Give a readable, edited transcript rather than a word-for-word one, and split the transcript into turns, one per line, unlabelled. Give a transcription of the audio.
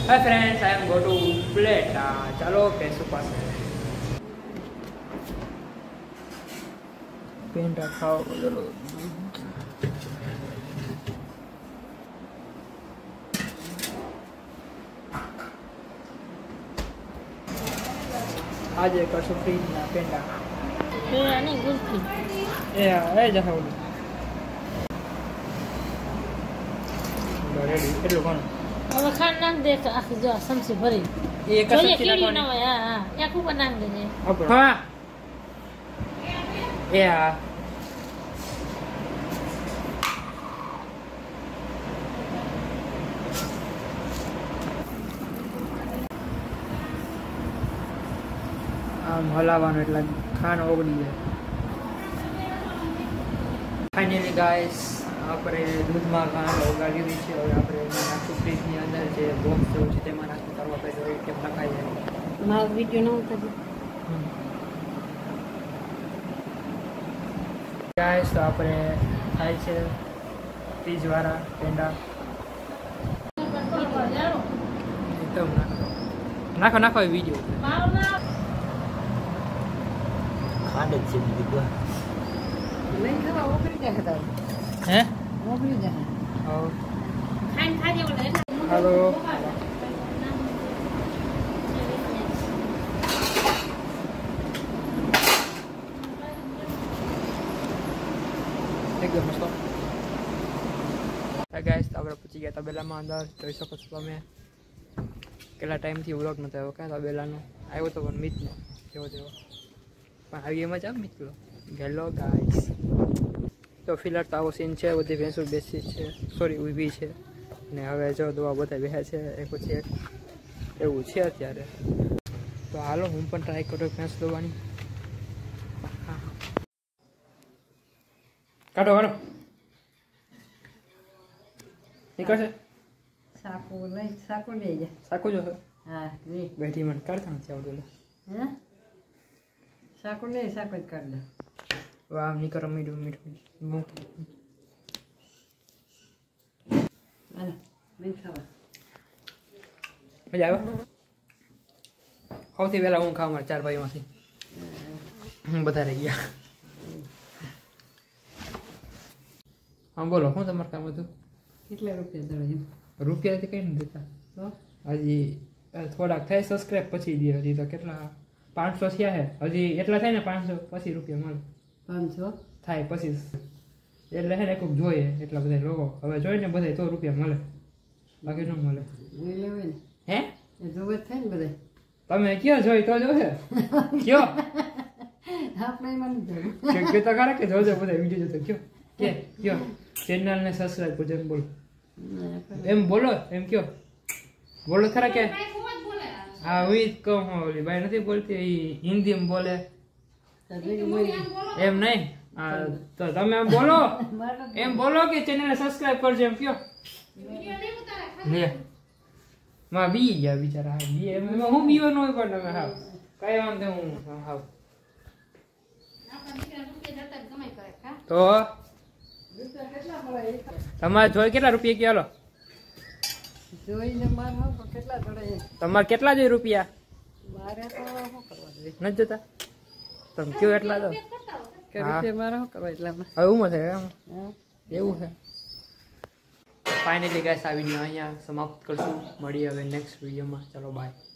Hi friends, I am going to plate. चलो कैसे पास है पेंटा खाओ चलो आज एक और फ्रीज ना पेंटा
पेंटा नहीं गुल्फी
ए जैसा बोलो रेडी એટલું કોણ
હવે ખાન નાખ દે તો આખી જો સમસી ભરી
એક
જોઈએ કેડી ન હોય હા એક ઉપર નાખ દેજે
હા એ હા આમ હલાવવાનું એટલે ખાંડ ઓગળી જાય ફાઇનલી ગાઈસ આપણે દૂધમાં ખાંડ ઓગાળી દીધી છે હવે આપણે નાખશું ફ્રીજની અંદર જે બોક્સ જેવું છે તેમાં નાખવું કરવા આપણે કેમ નખાઈ જાય
મારો વિડિયો ન ઉતાર
ગાઈસ તો આપણે થાય છે ફ્રીજવાળા પેંડા એકદમ નાખો નાખો વિડીયો
ખાંડ જ છે બીજું
લઈ ખાવા ઓગળી જાય હતા
હે
ઓગળી જાય
હા
ખાઈને ખાજે ઓલે
હેલો એકદમ મસ્ત ગાઈસ આપણે પૂછી ગયા તબેલામાં અંદર જોઈ શકો છો તમે કેટલા ટાઈમથી વ્લોગ નતો આવ્યો ક્યાં તબેલાનો આવ્યો તો પણ મિત જેવો તેવો પણ આવી એમાં જ આમ મિત્રો હેલો ગાઈસ તો ફિલહાલ તો આવો સીન છે બધી ભેંસો બેસી છે સોરી ઊભી છે ને હવે જો દવા બધા બેહ્યા છે એક પછી એક એવું છે અત્યારે તો હાલો હું પણ ટ્રાય કરું ભેંસ દોવાની કાઢો કાઢો નીકળશે
સાકુ લઈ જા
સાકું જો
હા લે
બેઠી મને કાઢતા નથી આવડતું
હે સાકુ નહીં સાકુ જ કાઢ દે
વાહ નીકળો મીઠું મીઠું
હાલો મેં ખાવા
મજા આવે સૌથી પહેલાં હું ખાવ મારા 4 ભાઈમાંથી બધા રહી ગયા હા બોલો શું તમારું કામ હતું
કેટલા રૂપિયા દળે
રૂપિયાથી કંઈ નથી દેતા તો હજી થોડાક થાય સબસ્ક્રાઈબ પછી દે હજી તો કેટલા 500 થયા છે હજી એટલા થાય ને 500 પછી રૂપિયા મળે
500
થાય પછી એટલે હે ને કોઈક જોઈએ એટલા બધા લોકો હવે જોઈએ ને બધા તો રૂપિયા મળે બાકી ન મળે
એ લેવે ને
હે
એ જોવે થાય ને બધા
તમે કયો જોઈ તો જોશે કયો
આપણે એમાં નથી
કે તો કરે કે જોજો બધા વિડીયો જોતો કયો ચેનલને સબસ્ક્રાઇબ કરજો એમ બોલો એમ બોલો એમ કયો બોલો ખરા કે હા હું જ કહું હા ઓલી ભાઈ નથી બોલતી એ હિન્દીમાં બોલે એમ નહીં તો તમે એમ બોલો કે ચેનલને સબસ્ક્રાઇબ કરજો એમ કયો લે માં બી ગયા બિચારા હા બી એમ હું બીવો ન હોય પણ તમે હા કઈ વાંધો હું હા તો તમારે જોઈ કેટલા રૂપિયા કયો
જોઈને મારો કેટલા દળે
તમારે કેટલા જોઈએ રૂપિયા
મારે તો શું કરવા જોઈએ
નથી જોતા તમે કયો એટલા દો
કે રૂપિયા મારે શું કરવા એટલામાં
હવે ઉમર છે એવું છે ફાઇનલી ગાઈસ આ વિડીયો અહીંયા સમાપ્ત કરશું મળીએ હવે નેક્સ્ટ વિડીયોમાં ચલો બાય